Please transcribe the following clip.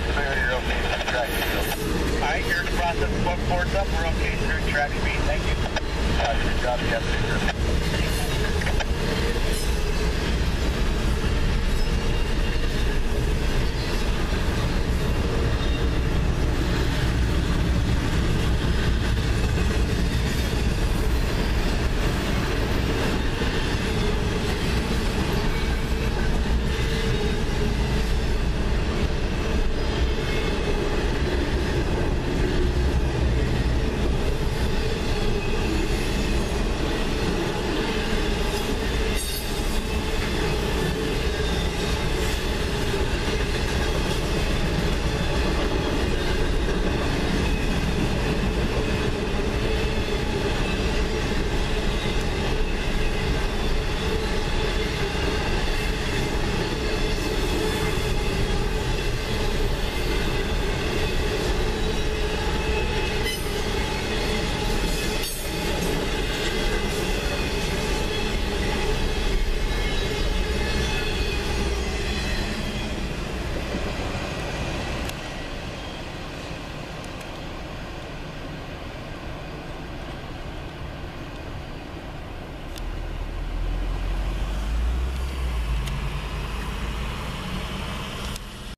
clear, you're okay through track speed. Alright, you're in the process of putting ports up, we're okay through track speed, thank you. Good job, yes, sir.